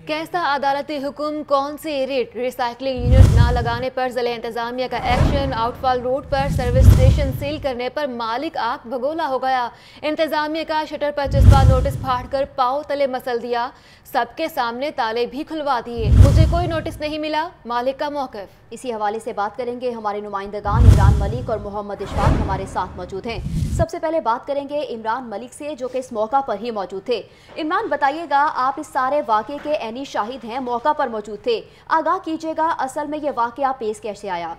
कैसा अदालती हुक्म, कौन सी रेट, रिसाइकलिंग यूनिट ना लगाने पर जिला इंतजामिया का एक्शन, आउटफॉल रोड पर सर्विस स्टेशन सील करने पर मालिक आग भगोला हो गया। इंतजामिया का शटर पर चिस्पा नोटिस फाड़कर पाँव तले मसल दिया, सबके सामने ताले भी खुलवा दिए, मुझे कोई नोटिस नहीं मिला, मालिक का मौक़िफ़। इसी हवाले से बात करेंगे, हमारे नुमाइंदगान इमरान मलिक और मोहम्मद इशफाक हमारे साथ मौजूद हैं। सबसे पहले बात करेंगे इमरान मलिक से, जो कि इस मौका पर ही मौजूद थे। इमरान, बताइएगा, आप इस सारे वाक़े के ऐनी शाहिद हैं, मौका पर मौजूद थे, आगाह कीजिएगा असल में ये वाक़या पेश कैसे आया?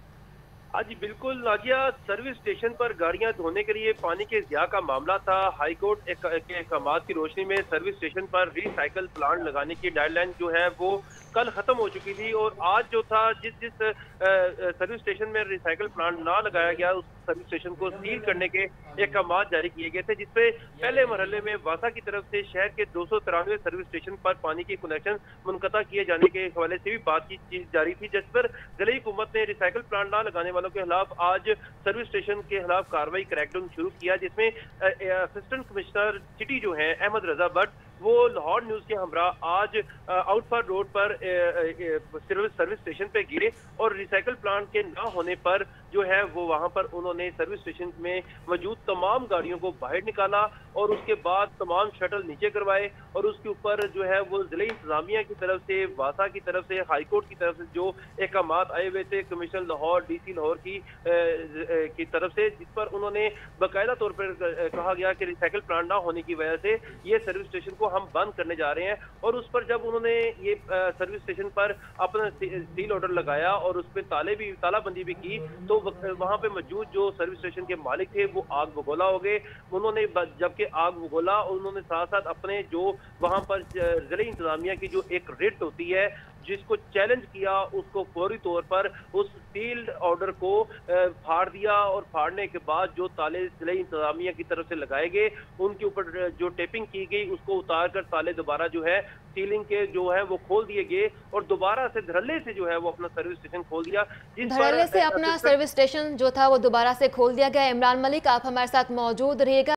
हाँ जी बिल्कुल नाजिया, सर्विस स्टेशन पर गाड़ियां धोने के लिए पानी के ज़िया का मामला था। हाई कोर्ट के अहकाम की रोशनी में सर्विस स्टेशन पर रिसाइकल प्लांट लगाने की डेडलाइन जो है वो कल खत्म हो चुकी थी, और आज जो था जिस सर्विस स्टेशन में रिसाइकल प्लांट ना लगाया गया उस सर्विस स्टेशन को सील करने के अहकाम जारी किए गए थे, जिसपे पहले मरहले में वासा की तरफ से शहर के 293 सर्विस स्टेशन पर पानी के कनेक्शन मुनक़ता किए जाने के हवाले से भी बातचीत जारी थी, जिस पर जिला हुकूमत ने रिसाइकल प्लांट ना लगाने वालों के खिलाफ आज सर्विस स्टेशन के खिलाफ कार्रवाई क्रैकडाउन शुरू किया, जिसमें असिस्टेंट कमिश्नर सिटी जो है अहमद रजा भट्ट वो लाहौर न्यूज के हमरा आज आउटफॉल रोड पर सर्विस स्टेशन पे गिरे और रिसाइकल प्लांट के ना होने पर जो है वो वहां पर उन्होंने सर्विस स्टेशन में मौजूद तमाम गाड़ियों को बाहर निकाला और उसके बाद तमाम शटल नीचे करवाए, और उसके ऊपर जो है वो जिला इंतजामिया की तरफ से, वासा की तरफ से, हाई कोर्ट की तरफ से जो अहकाम आए हुए थे कमिश्नर लाहौर, डीसी लाहौर की तरफ से, जिस पर उन्होंने बाकायदा तौर पर कहा गया कि रिसाइकल प्लांट ना होने की वजह से ये सर्विस स्टेशन को हम बंद करने जा रहे हैं। और उस पर जब उन्होंने ये सर्विस स्टेशन पर अपना सील ऑर्डर लगाया और उस पर तालाबंदी भी की, तो वहां पे मौजूद जो सर्विस स्टेशन के मालिक थे वो आग भगोला हो गए। उन्होंने जबकि आग भगोला, उन्होंने साथ साथ अपने जो वहां पर जिला इंतजामिया की जो एक रिट होती है जिसको चैलेंज किया, उसको फौरी तौर पर उस सील्ड ऑर्डर को फाड़ दिया, और फाड़ने के बाद जो ताले जिला इंतजामिया की तरफ से लगाए गए उनके ऊपर जो टेपिंग की गई उसको उतार कर ताले दोबारा जो है सीलिंग के जो है वो खोल दिए गए, और दोबारा से धड़ल्ले से जो है वो अपना सर्विस स्टेशन खोल दिया, धड़ल्ले से अपना सर्विस स्टेशन जो था वो दोबारा से खोल दिया गया। इमरान मलिक, आप हमारे साथ मौजूद रहिएगा।